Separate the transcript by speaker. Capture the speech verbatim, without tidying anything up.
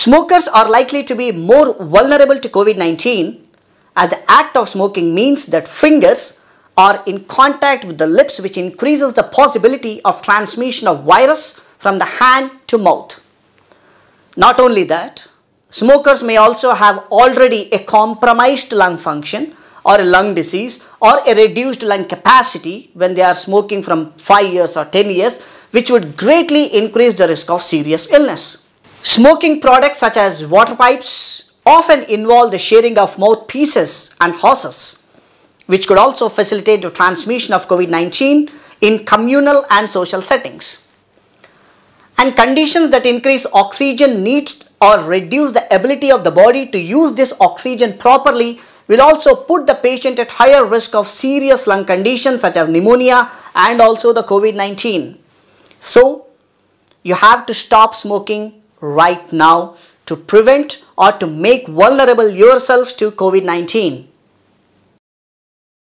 Speaker 1: Smokers are likely to be more vulnerable to COVID nineteen as the act of smoking means that fingers are in contact with the lips, which increases the possibility of transmission of virus from the hand to mouth. Not only that, smokers may also have already a compromised lung function or a lung disease or a reduced lung capacity when they are smoking from five years or ten years, which would greatly increase the risk of serious illness. Smoking products such as water pipes often involve the sharing of mouthpieces and hoses, which could also facilitate the transmission of COVID nineteen in communal and social settings. And conditions that increase oxygen needs or reduce the ability of the body to use this oxygen properly will also put the patient at higher risk of serious lung conditions such as pneumonia and also the COVID nineteen. So, you have to stop smoking right now to prevent or to make vulnerable yourselves to COVID nineteen.